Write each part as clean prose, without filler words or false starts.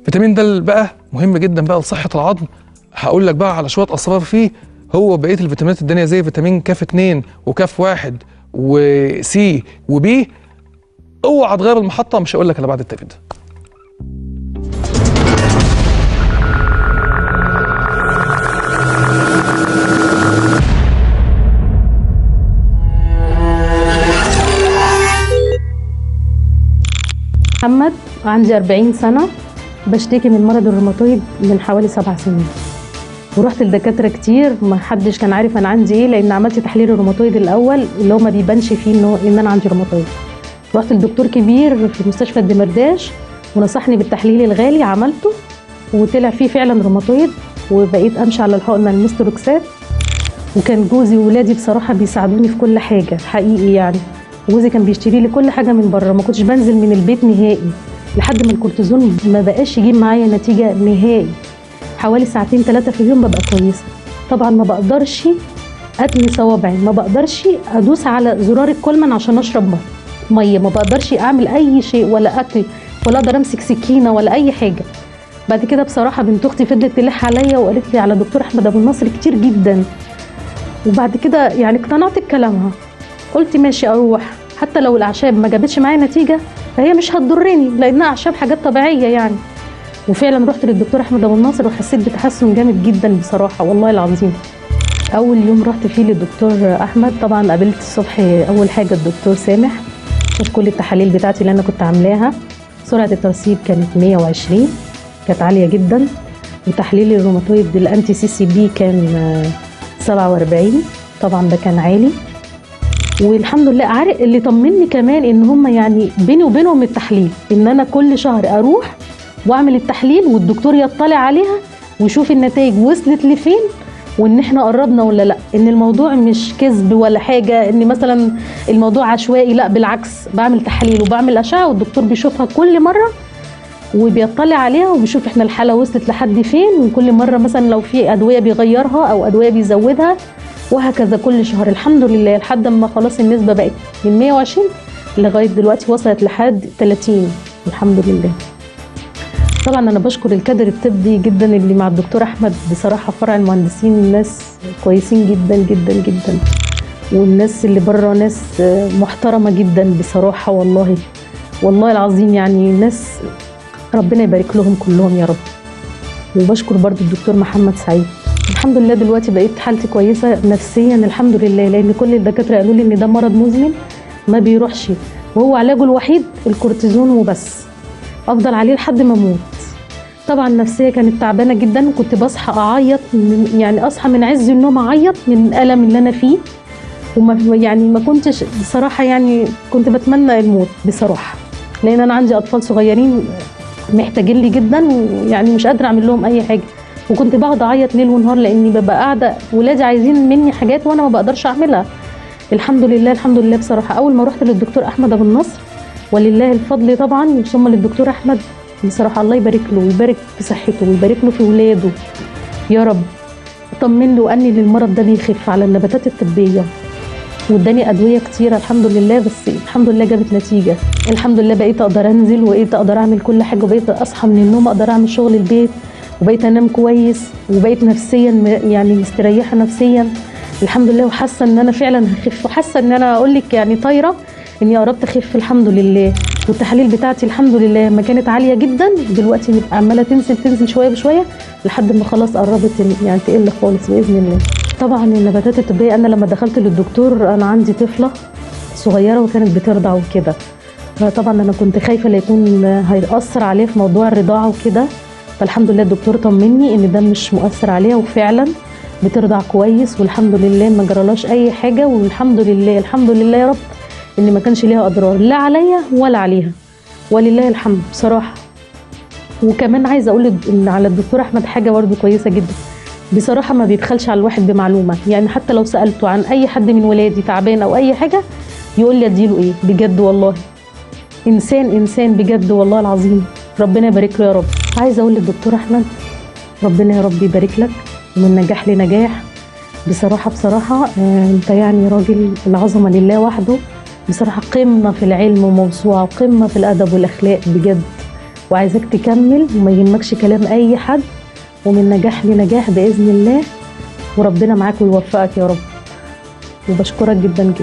فيتامين د بقى مهم جدا بقى لصحه العظم. هقول لك بقى على شويه اسرار فيه. هو بقيه الفيتامينات الدنيا زي فيتامين كاف 2 وكاف 1 وسي وبي. اوعى تغير المحطه، مش هقول لك الا بعد التفيد. محمد، عندي 40 سنة، بشتكي من مرض الروماتويد من حوالي 7 سنين، ورحت لدكاترة كتير، ما حدش كان عارف انا عندي ايه، لان عملت تحليل الروماتويد الاول اللي هو ما بيبانش فيه ان انا عندي روماتويد. رحت لدكتور كبير في مستشفى الدمرداش ونصحني بالتحليل الغالي، عملته وطلع فيه فعلا روماتويد، وبقيت امشي على الحقنة المستروكسات. وكان جوزي وولادي بصراحة بيساعدوني في كل حاجة حقيقي يعني. جوزي كان بيشتري لي كل حاجه من بره، ما كنتش بنزل من البيت نهائي لحد ما الكورتيزون ما بقاش يجيب معايا نتيجه نهائي. حوالي 2 3 في اليوم ببقى كويسه. طبعا ما بقدرش اتني صوابعي، ما بقدرش ادوس على زرار الكولمان عشان اشرب ميه، ما بقدرش اعمل اي شيء ولا اكل ولا اقدر امسك سكينه ولا اي حاجه. بعد كده بصراحه بنت اختي فضلت تلح عليا وقالت لي على دكتور احمد ابو النصر كتير جدا، وبعد كده يعني اقتنعت بكلامها، قلت ماشي اروح، حتى لو الاعشاب ما جابتش معايا نتيجه فهي مش هتضرني لانها اعشاب حاجات طبيعيه يعني. وفعلا رحت للدكتور احمد ابو النصر وحسيت بتحسن جامد جدا بصراحه والله العظيم. اول يوم رحت فيه للدكتور احمد طبعا قابلت الصبح اول حاجه الدكتور سامح، شاف كل التحاليل بتاعتي اللي انا كنت عاملاها. سرعه الترسيب كانت 120، كانت عاليه جدا. وتحليل الروماتويد الانتي سي سي بي كان 47، طبعا ده كان عالي. والحمد لله عارف اللي طمني كمان ان هم يعني بيني وبينهم التحليل، ان انا كل شهر اروح واعمل التحليل والدكتور يطلع عليها ويشوف النتائج وصلت لفين، وان احنا قربنا ولا لا، ان الموضوع مش كذب ولا حاجه، ان مثلا الموضوع عشوائي، لا بالعكس، بعمل تحاليل وبعمل اشعه والدكتور بيشوفها كل مره وبيطلع عليها وبيشوف احنا الحاله وصلت لحد فين، وكل مره مثلا لو في ادويه بيغيرها او ادويه بيزودها، وهكذا كل شهر. الحمد لله لحد ما خلاص النسبه بقت من 120 لغايه دلوقتي وصلت لحد 30 الحمد لله. طبعا انا بشكر الكادر الطبي جدا اللي مع الدكتور احمد، بصراحه فرع المهندسين الناس كويسين جدا جدا جدا، والناس اللي بره ناس محترمه جدا بصراحه والله والله العظيم، يعني ناس ربنا يبارك لهم كلهم يا رب. وبشكر برضو الدكتور محمد سعيد. الحمد لله دلوقتي بقيت حالتي كويسه نفسيا الحمد لله، لان كل الدكاتره قالوا لي ان ده مرض مزمن ما بيروحش، وهو علاجه الوحيد الكورتيزون وبس، افضل عليه لحد ما اموت. طبعا النفسيه كانت تعبانه جدا، وكنت بصحى اعيط يعني اصحى من عز النوم اعيط من الالم اللي انا فيه، وما يعني ما كنتش بصراحه يعني كنت بتمنى الموت بصراحه، لان انا عندي اطفال صغيرين محتاجين لي جدا، ويعني مش قادره اعمل لهم اي حاجه، وكنت بقعد اعيط ليل ونهار لاني ببقى قاعده ولادي عايزين مني حاجات وانا ما بقدرش اعملها. الحمد لله الحمد لله بصراحه اول ما رحت للدكتور احمد ابو النصر، ولله الفضل طبعا، ثم للدكتور احمد بصراحه الله يبارك له ويبارك في صحته ويبارك له في ولاده يا رب، طمن له وقال لي المرض ده بيخف على النباتات الطبيه، واداني ادويه كتيره الحمد لله، بس الحمد لله جابت نتيجه. الحمد لله بقيت اقدر انزل، وبقيت اقدر اعمل كل حاجه، وبقيت اصحى من النوم اقدر اعمل شغل البيت، وبقيت انام كويس، وبقيت نفسيا يعني مستريحه نفسيا الحمد لله، وحاسه ان انا فعلا هخف، وحاسه ان انا اقول لك يعني طايره اني قربت اخف الحمد لله. والتحاليل بتاعتي الحمد لله ما كانت عاليه جدا، دلوقتي بتبقى عماله تنزل شويه بشويه لحد ما خلاص قربت يعني تقل خالص باذن الله. طبعا النباتات الطبيه، انا لما دخلت للدكتور انا عندي طفله صغيره وكانت بترضع وكده، فطبعا انا كنت خايفه لا يكون هيأثر عليه في موضوع الرضاعه وكده، فالحمد لله الدكتور طمني ان ده مش مؤثر عليها، وفعلا بترضع كويس والحمد لله ما جرالهاش اي حاجه، والحمد لله الحمد لله يا رب ان ما كانش ليها اضرار لا عليا ولا عليها، ولله الحمد بصراحه. وكمان عايزه اقول ان على الدكتور احمد حاجه برده كويسه جدا بصراحه، ما بيبخلش على الواحد بمعلومه، يعني حتى لو سالته عن اي حد من ولادي تعبان او اي حاجه يقول لي اديله ايه، بجد والله انسان بجد والله العظيم، ربنا يبارك له يا رب. عايزه اقول للدكتور احمد ربنا يا رب يبارك لك ومن نجاح لنجاح، بصراحه انت يعني راجل العظمه لله وحده، بصراحه قمه في العلم وموسوعه وقمه في الادب والاخلاق بجد، وعايزاك تكمل وما يهمكش كلام اي حد، ومن نجاح لنجاح باذن الله، وربنا معاك ويوفقك يا رب. وبشكرك جدا جدا.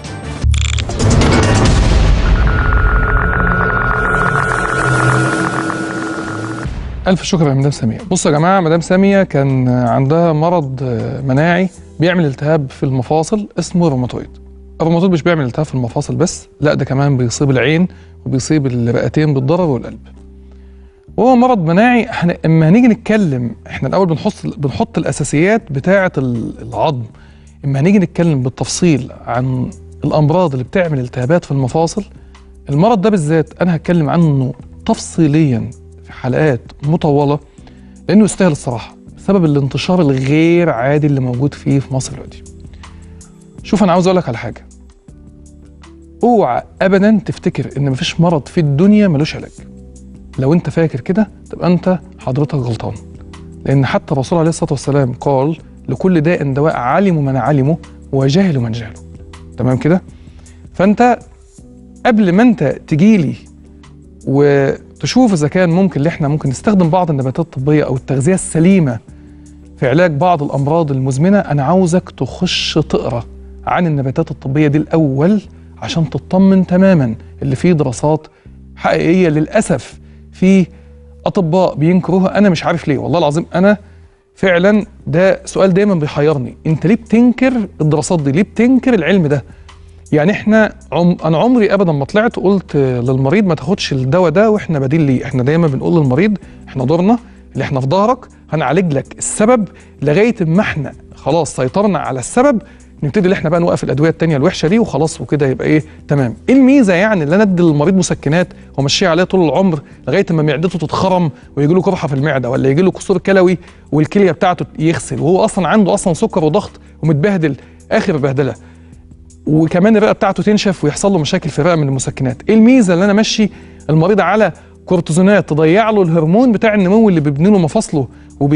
ألف شكر يا مدام سامية. بصوا يا جماعة، مدام سامية كان عندها مرض مناعي بيعمل التهاب في المفاصل اسمه الروماتويد. الروماتويد مش بيعمل التهاب في المفاصل بس، لا ده كمان بيصيب العين وبيصيب الرئتين بالضرر والقلب. وهو مرض مناعي. اما هنيجي نتكلم، احنا الأول بنحط الأساسيات بتاعة العظم. اما هنيجي نتكلم بالتفصيل عن الأمراض اللي بتعمل التهابات في المفاصل، المرض ده بالذات أنا هتكلم عنه تفصيليا في حلقات مطولة، لأنه يستاهل الصراحة بسبب الانتشار الغير عادي اللي موجود فيه في مصر دلوقتي. شوف، أنا عاوز أقول لك على حاجة. اوعى أبدا تفتكر إن مفيش مرض في الدنيا ملوش علاج. لو أنت فاكر كده تبقى أنت حضرتك غلطان، لأن حتى الرسول عليه الصلاة والسلام قال: لكل داء دواء، علم من علمه وجهل من جهله. تمام كده؟ فأنت قبل ما أنت تجيلي وتشوف إذا كان ممكن احنا ممكن نستخدم بعض النباتات الطبية أو التغذية السليمة في علاج بعض الأمراض المزمنة، أنا عاوزك تخش تقرأ عن النباتات الطبية دي الأول عشان تطمن تماما. اللي فيه دراسات حقيقية للأسف في أطباء بينكروها. أنا مش عارف ليه، والله العظيم أنا فعلا ده سؤال دايما بيحيرني. أنت ليه بتنكر الدراسات دي؟ ليه بتنكر العلم ده؟ يعني أنا عمري أبدا ما طلعت وقلت للمريض ما تاخدش الدواء ده وإحنا بديل ليه. إحنا دايما بنقول للمريض إحنا دورنا اللي إحنا في ظهرك، هنعالج لك السبب لغاية ما إحنا خلاص سيطرنا على السبب، نبتدي اللي احنا بقى نوقف الادويه التانيه الوحشه دي وخلاص، وكده يبقى ايه تمام. ايه الميزه يعني اللي انا ادي للمريض مسكنات وامشيه عليه طول العمر لغايه ما معدته تتخرم ويجي له قرحه في المعده، ولا يجي له كسور كلوي والكليه بتاعته يغسل، وهو اصلا عنده سكر وضغط ومتبهدل اخر بهدله، وكمان الرئه بتاعته تنشف ويحصل له مشاكل في الرئه من المسكنات؟ ايه الميزه اللي انا امشي المريض على كورتيزونات تضيع له الهرمون بتاع النمو اللي بيبني له مفاصله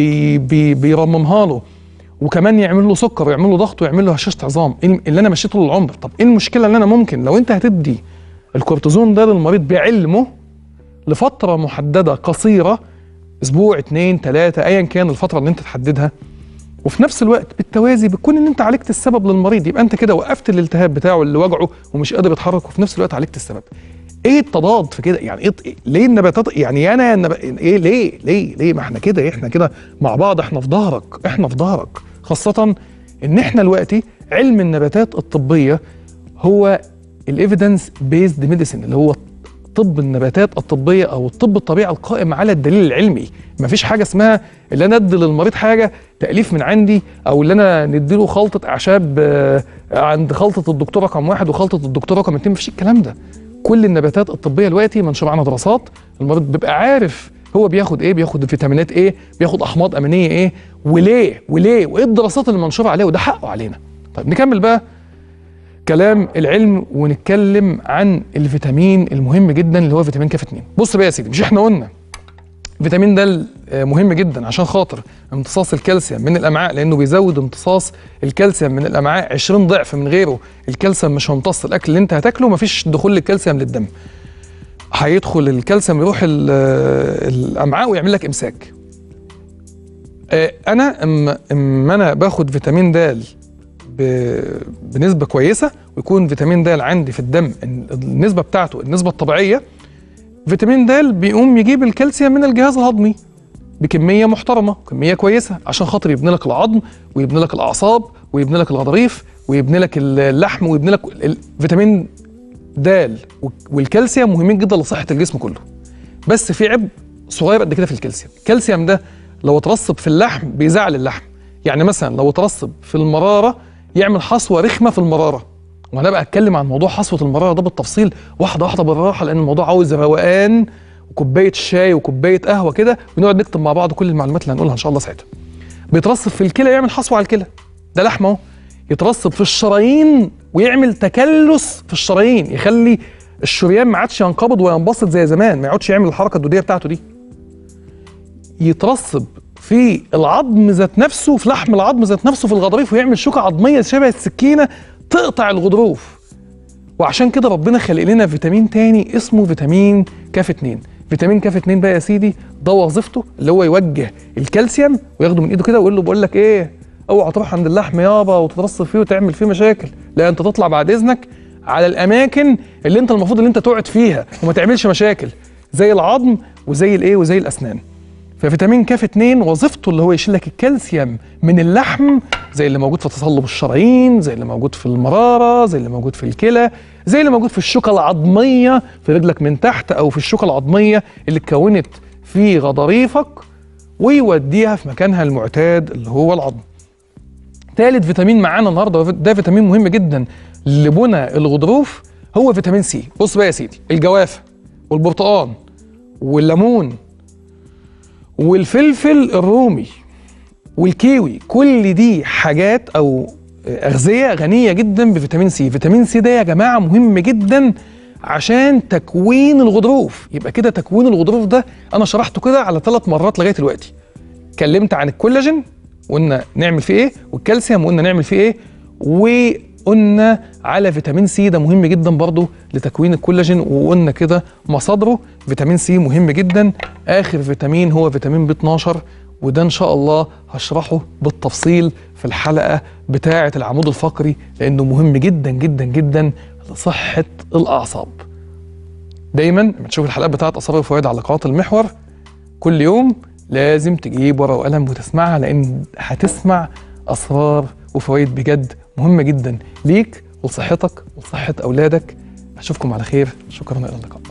وبيرممها له، وكمان يعمل له سكر ويعمل له ضغط ويعمل له هشاشه عظام؟ اللي انا مشيته طول العمر. طب ايه المشكله اللي انا ممكن لو انت هتدي الكورتيزون ده للمريض بعلمه لفتره محدده قصيره، اسبوع 2 3 ايا كان الفتره اللي انت تحددها، وفي نفس الوقت بالتوازي بتكون ان انت عالجت السبب للمريض، يبقى انت كده وقفت الالتهاب بتاعه اللي وجعه ومش قادر يتحرك، وفي نفس الوقت عالجت السبب. ايه التضاد في كده؟ يعني ليه النباتات؟ يعني ايه ليه ما احنا كده مع بعض، احنا في ظهرك، خاصة ان احنا دلوقتي علم النباتات الطبية هو الايفيدنس بيزد ميديسن، اللي هو طب النباتات الطبية او الطب الطبيعي القائم على الدليل العلمي. مفيش حاجة اسمها اللي انا ادي للمريض حاجة تأليف من عندي، او اللي انا نديله خلطة اعشاب عند خلطة الدكتور رقم 1 وخلطة الدكتور رقم 2. مفيش الكلام ده. كل النباتات الطبيه دلوقتي منشور عنها دراسات، المريض بيبقى عارف هو بياخد ايه، بياخد فيتامينات ايه، بياخد احماض امينيه ايه، وليه وايه الدراسات اللي منشوره عليه، وده حقه علينا. طيب نكمل بقى كلام العلم ونتكلم عن الفيتامين المهم جدا اللي هو فيتامين ك2. بص بقى يا سيدي، مش احنا قلنا فيتامين د مهم جدا عشان خاطر امتصاص الكالسيوم من الامعاء، لانه بيزود امتصاص الكالسيوم من الامعاء 20 ضعف من غيره. الكالسيوم مش همتص الاكل اللي انت هتاكله، مفيش دخول للكالسيوم للدم، هيدخل الكالسيوم يروح الامعاء ويعمل لك امساك. انا اما انا باخد فيتامين د بنسبه كويسه، ويكون فيتامين د عندي في الدم النسبه بتاعته النسبه الطبيعيه، فيتامين د بيقوم يجيب الكالسيوم من الجهاز الهضمي بكميه محترمه، كميه كويسه، عشان خاطر يبني لك العظم ويبني لك الاعصاب ويبني لك الغضاريف ويبني لك اللحم ويبني لك الفيتامين د والكالسيوم مهمين جدا لصحه الجسم كله. بس في عيب صغير قد كده في الكالسيوم. الكالسيوم ده لو اترسب في اللحم بيزعل اللحم. يعني مثلا لو اترسب في المراره يعمل حصوه رخمه في المراره، وانا بقى اتكلم عن موضوع حصوه المراره ده بالتفصيل واحده واحده بالراحه، لان الموضوع عاوز روقان وكوبايه شاي وكوبايه قهوه كده، ونقعد نكتب مع بعض كل المعلومات اللي هنقولها ان شاء الله ساعتها. بيترسب في الكلى يعمل حصوه على الكلى، ده لحم اهو. يترسب في الشرايين ويعمل تكلس في الشرايين، يخلي الشريان ما عادش ينقبض وينبسط زي زمان، ما يقعدش يعمل الحركه الدوديه بتاعته دي. يترسب في العظم ذات نفسه، في لحم العظم ذات نفسه، في الغضاريف، ويعمل شوكه عظميه شبه السكينه تقطع الغضروف. وعشان كده ربنا خلق لنا فيتامين تاني اسمه فيتامين ك2. فيتامين كاف 2 بقى يا سيدي ده وظيفته اللي هو يوجه الكالسيوم وياخده من ايده كده ويقول له بقول لك ايه، اوعى تروح عند اللحم يابا وتترص فيه وتعمل فيه مشاكل، لا انت تطلع بعد اذنك على الاماكن اللي انت المفروض اللي انت تقعد فيها وما تعملش مشاكل، زي العظم وزي الايه وزي الاسنان. ففيتامين كاف 2 وظيفته اللي هو يشيل لك الكالسيوم من اللحم، زي اللي موجود في تصلب الشرايين، زي اللي موجود في المراره، زي اللي موجود في الكلى، زي اللي موجود في الشوكه العظميه في رجلك من تحت، او في الشوكه العظميه اللي اتكونت في غضاريفك، ويوديها في مكانها المعتاد اللي هو العظم. ثالث فيتامين معانا النهارده ده فيتامين مهم جدا لبنى الغضروف، هو فيتامين سي. بص بقى يا سيدي، الجوافه والبرتقال والليمون والفلفل الرومي والكيوي، كل دي حاجات او اغذيه غنيه جدا بفيتامين سي. فيتامين سي ده يا جماعه مهم جدا عشان تكوين الغضروف. يبقى كده تكوين الغضروف ده انا شرحته كده على 3 مرات لغايه دلوقتي. اتكلمت عن الكولاجين وقلنا نعمل فيه ايه، والكالسيوم وقلنا نعمل فيه ايه، وقلنا على فيتامين سي ده مهم جدا برضه لتكوين الكولاجين، وقلنا كده مصادره فيتامين سي مهم جدا. اخر فيتامين هو فيتامين B12، وده ان شاء الله هشرحه بالتفصيل في الحلقه بتاعه العمود الفقري، لانه مهم جدا جدا جدا لصحه الاعصاب. دايما لما تشوف الحلقات بتاعه اسرار وفوائد على قناه المحور كل يوم لازم تجيب ورقه وقلم وتسمعها، لان هتسمع اسرار وفوائد بجد مهمه جدا ليك ولصحتك ولصحه اولادك. اشوفكم على خير، شكرا، الى اللقاء.